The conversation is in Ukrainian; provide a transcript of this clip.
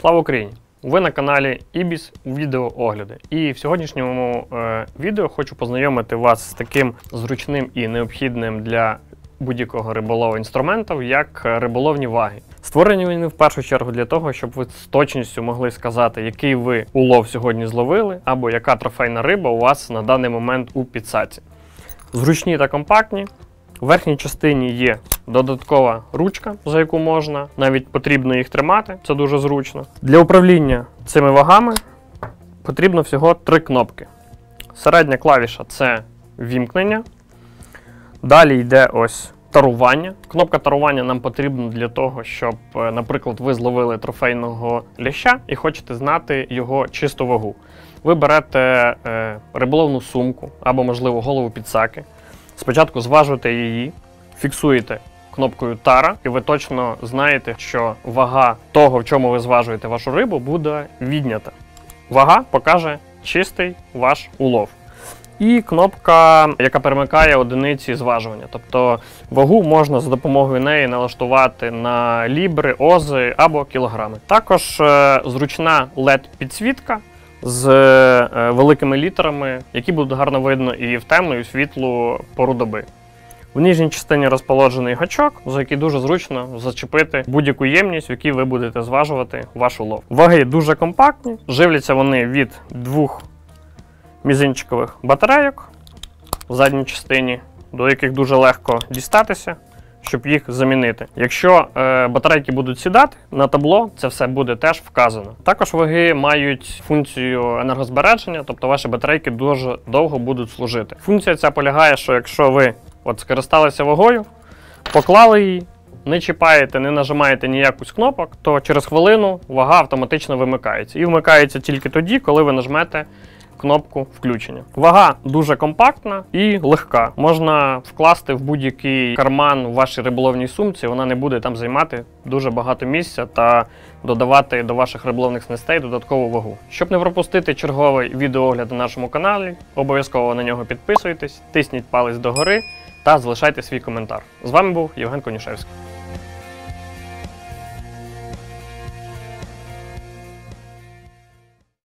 Слава Україні! Ви на каналі Ibis відеоогляди. І в сьогоднішньому відео хочу познайомити вас з таким зручним і необхідним для будь-якого риболову інструментом, як риболовні ваги. Створені вони в першу чергу для того, щоб ви з точністю могли сказати, який ви улов сьогодні зловили, або яка трофейна риба у вас на даний момент у підсадці. Зручні та компактні. У верхній частині є додаткова ручка, за яку можна, навіть потрібно їх тримати, це дуже зручно. Для управління цими вагами потрібно всього 3 кнопки. Середня клавіша – це вімкнення. Далі йде ось тарування. Кнопка тарування нам потрібна для того, щоб, наприклад, ви зловили трофейного ляща і хочете знати його чисту вагу. Ви берете риболовну сумку або, можливо, голову підсаки. Спочатку зважуєте її, фіксуєте кнопкою тара, і ви точно знаєте, що вага того, в чому ви зважуєте вашу рибу, буде віднята. Вага покаже чистий ваш улов. І кнопка, яка перемикає одиниці зважування. Тобто вагу можна за допомогою неї налаштувати на лібри, ози або кілограми. Також зручна LED-підсвітка з великими літерами, які будуть гарно видно і в темну, і в світлу пору доби. В нижній частині розположений гачок, за який дуже зручно зачепити будь-яку ємність, в якій ви будете зважувати ваш улов. Ваги дуже компактні, живляться вони від 2 мізинчикових батарейок в задній частині, до яких дуже легко дістатися, щоб їх замінити. Якщо батарейки будуть сідати, на табло це все буде теж вказано. Також ваги мають функцію енергозбереження, тобто ваші батарейки дуже довго будуть служити. Функція ця полягає, що якщо ви скористалися вагою, поклали її, не чіпаєте, не нажимаєте ніяку з кнопок, то через хвилину вага автоматично вимикається. І вмикається тільки тоді, коли ви нажмете кнопку включення. Вага дуже компактна і легка. Можна вкласти в будь-який карман у вашій риболовній сумці, вона не буде там займати дуже багато місця та додавати до ваших риболовних снастей додаткову вагу. Щоб не пропустити черговий відеоогляд на нашому каналі, обов'язково на нього підписуйтесь, тисніть палець догори та залишайте свій коментар. З вами був Євген Конюшевський.